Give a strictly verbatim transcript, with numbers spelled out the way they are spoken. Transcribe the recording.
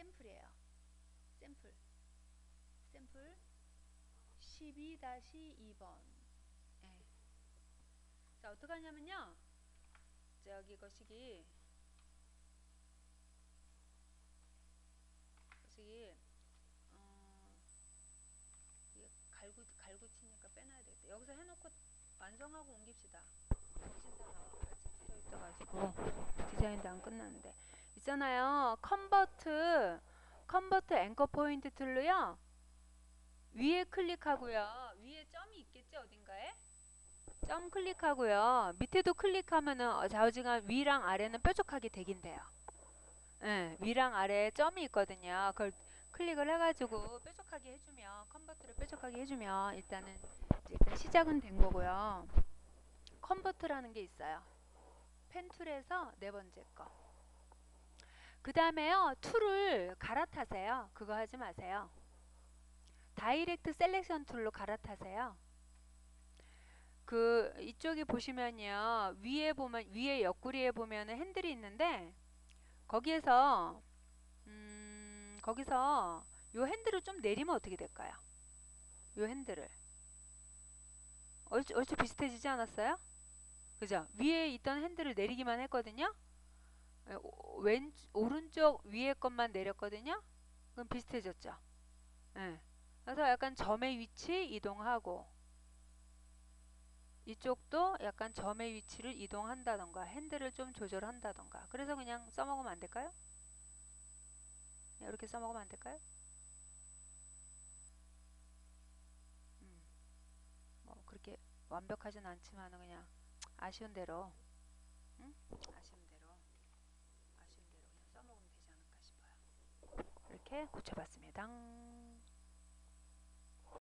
샘플이에요. 샘플. 샘플 십이 이 번. 예. 자, 어떻게 하냐면요. 저기 거시기 거시기 어, 이게 갈구 갈구 치니까 빼놔야 되겠다. 여기서 해놓고 완성하고 옮깁시다. 정신사나워 같이 붙어 있어가지고 디자인도 안 끝났는데 있잖아요. 컨버트 컨버트 앵커 포인트 툴로요. 위에 클릭하고요. 위에 점이 있겠죠, 어딘가에? 점 클릭하고요. 밑에도 클릭하면은 좌우지간 위랑 아래는 뾰족하게 되긴 돼요. 예, 위랑 아래에 점이 있거든요. 그걸 클릭을 해가지고 뾰족하게 해주면, 컨버트를 뾰족하게 해주면 일단은 이제 일단 시작은 된 거고요. 컨버트라는 게 있어요. 펜 툴에서 네 번째 거. 그 다음에요, 툴을 갈아타세요. 그거 하지 마세요. 다이렉트 셀렉션 툴로 갈아타세요. 그 이쪽에 보시면요, 위에 보면 위에 옆구리에 보면은 핸들이 있는데 거기에서 음, 거기서 요 핸들을 좀 내리면 어떻게 될까요? 요 핸들을 얼추, 얼추 비슷해지지 않았어요? 그죠? 위에 있던 핸들을 내리기만 했거든요. 예, 오- 왼 오른쪽 위에 것만 내렸거든요. 그럼 비슷해졌죠. 예. 그래서 약간 점의 위치 이동하고 이쪽도 약간 점의 위치를 이동한다던가 핸들을 좀 조절한다던가. 그래서 그냥 써먹으면 안 될까요? 이렇게 써먹으면 안 될까요? 음, 뭐 그렇게 완벽하진 않지만 그냥 아쉬운 대로, 응? 아쉬운 대로, 아쉬운 대로 그냥 써먹으면 되지 않을까 싶어요. 이렇게 고쳐봤습니다.